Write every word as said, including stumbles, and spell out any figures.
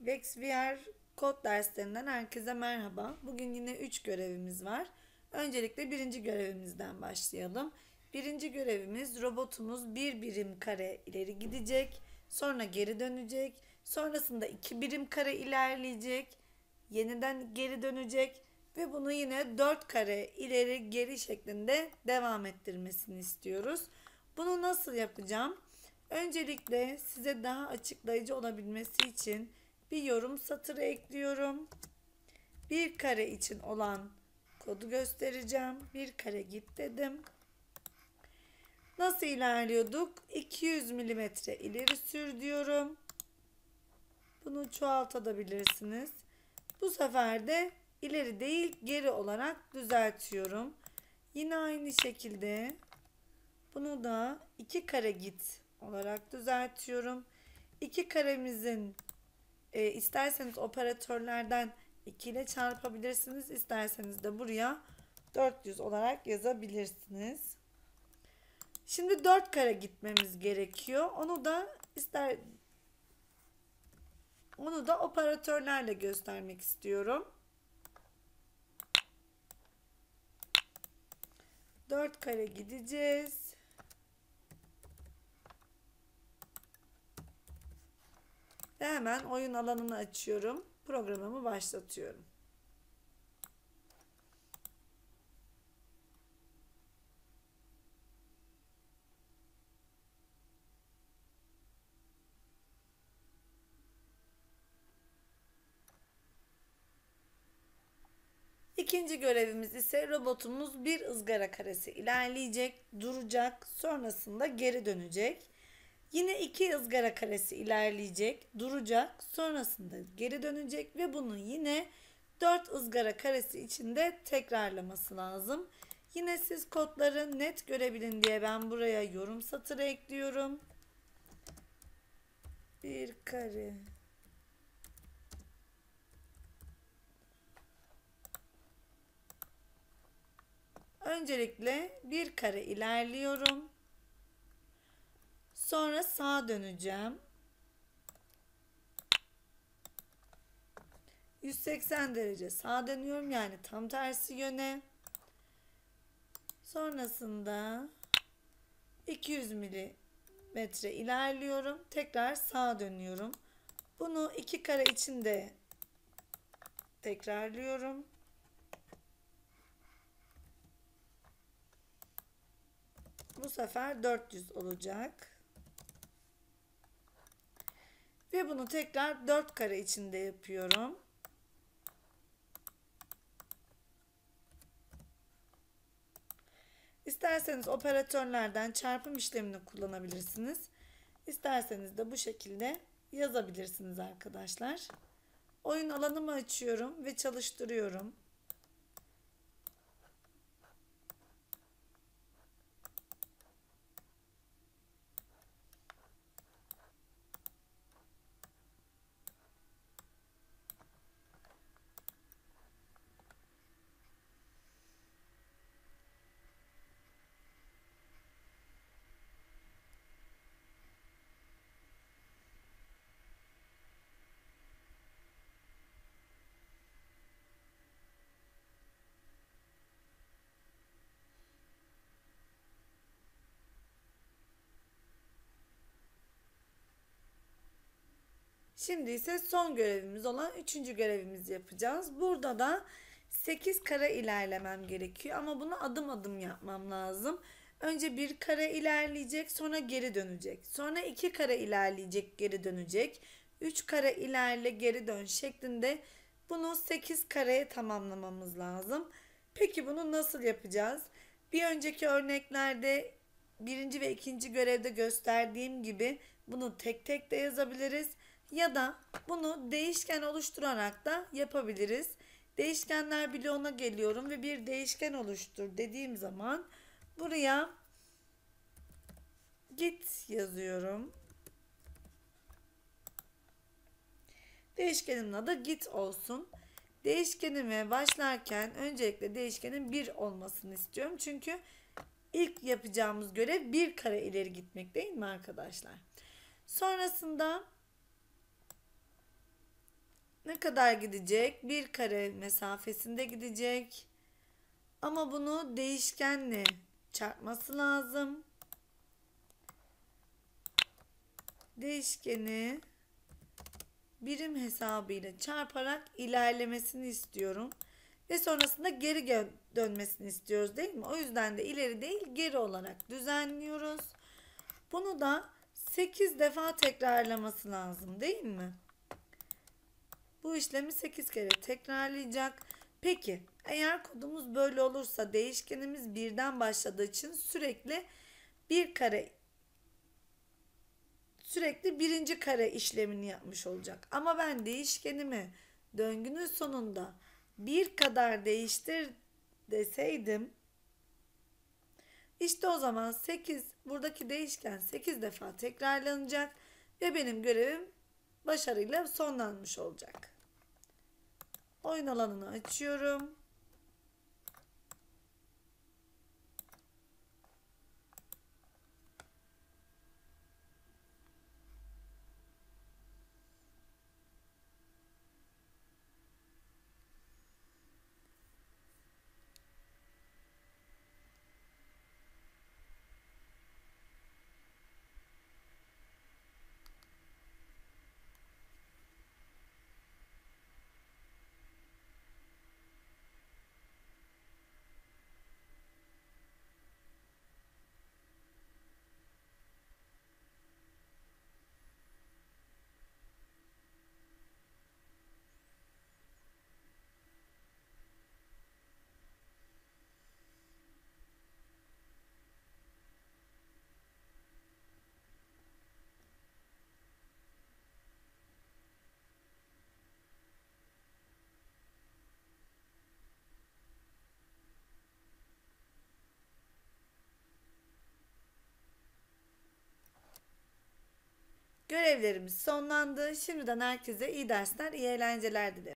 VexVR kod derslerinden herkese merhaba. Bugün yine üç görevimiz var. Öncelikle birinci görevimizden başlayalım. Birinci görevimiz robotumuz bir birim kare ileri gidecek. Sonra geri dönecek. Sonrasında iki birim kare ilerleyecek. Yeniden geri dönecek. Ve bunu yine dört kare ileri geri şeklinde devam ettirmesini istiyoruz. Bunu nasıl yapacağım? Öncelikle size daha açıklayıcı olabilmesi için bir yorum satırı ekliyorum. Bir kare için olan kodu göstereceğim. Bir kare git dedim. Nasıl ilerliyorduk? iki yüz milimetre ileri sür diyorum. Bunu çoğaltabilirsiniz. Bu sefer de ileri değil geri olarak düzeltiyorum. Yine aynı şekilde bunu da iki kare git olarak düzeltiyorum. iki karemizin e, isterseniz operatörlerden iki ile çarpabilirsiniz. İsterseniz de buraya dört yüz olarak yazabilirsiniz. Şimdi dört kare gitmemiz gerekiyor. Onu da ister onu da operatörlerle göstermek istiyorum. dört kare gideceğiz. Ve hemen oyun alanını açıyorum. Programımı başlatıyorum. İkinci görevimiz ise robotumuz bir ızgara karesi ilerleyecek, duracak, sonrasında geri dönecek. Yine iki ızgara karesi ilerleyecek, duracak, sonrasında geri dönecek ve bunu yine dört ızgara karesi içinde tekrarlaması lazım. Yine siz kodları net görebilin diye ben buraya yorum satırı ekliyorum. Bir kare Öncelikle bir kare ilerliyorum. Sonra sağa döneceğim. yüz seksen derece sağa dönüyorum, yani tam tersi yöne. Sonrasında iki yüz milimetre ilerliyorum. Tekrar sağa dönüyorum. Bunu iki kare içinde tekrarlıyorum. Bu sefer dört yüz olacak. Ve bunu tekrar dört kare içinde yapıyorum. İsterseniz operatörlerden çarpım işlemini kullanabilirsiniz. İsterseniz de bu şekilde yazabilirsiniz arkadaşlar. Oyun alanımı açıyorum ve çalıştırıyorum. Şimdi ise son görevimiz olan üçüncü görevimizi yapacağız. Burada da sekiz kare ilerlemem gerekiyor ama bunu adım adım yapmam lazım. Önce bir kare ilerleyecek, sonra geri dönecek. Sonra iki kare ilerleyecek, geri dönecek. üç kare ilerle, geri dön şeklinde bunu sekiz kareye tamamlamamız lazım. Peki bunu nasıl yapacağız? Bir önceki örneklerde birinci ve ikinci görevde gösterdiğim gibi bunu tek tek de yazabiliriz. Ya da bunu değişken oluşturarak da yapabiliriz. Değişkenler bloğuna geliyorum ve bir değişken oluştur dediğim zaman buraya git yazıyorum. Değişkenimin adı git olsun. Değişkenime başlarken öncelikle değişkenin bir olmasını istiyorum. Çünkü ilk yapacağımız görev bir kare ileri gitmek, değil mi arkadaşlar? Sonrasında Ne kadar gidecek? Bir kare mesafesinde gidecek. Ama bunu değişkenle çarpması lazım. Değişkeni birim hesabıyla çarparak ilerlemesini istiyorum. Ve sonrasında geri dönmesini istiyoruz değil mi? O yüzden de ileri değil geri olarak düzenliyoruz. Bunu da sekiz defa tekrarlaması lazım değil mi? Bu işlemi sekiz kere tekrarlayacak. Peki eğer kodumuz böyle olursa değişkenimiz birden başladığı için sürekli bir kare sürekli birinci kare işlemini yapmış olacak. Ama ben değişkenimi döngünün sonunda bir kadar değiştir deseydim, işte o zaman sekiz, buradaki değişken sekiz defa tekrarlanacak ve benim görevim başarıyla sonlanmış olacak. Oyun alanını açıyorum. Görevlerimiz sonlandı. Şimdiden herkese iyi dersler, iyi eğlenceler dilerim.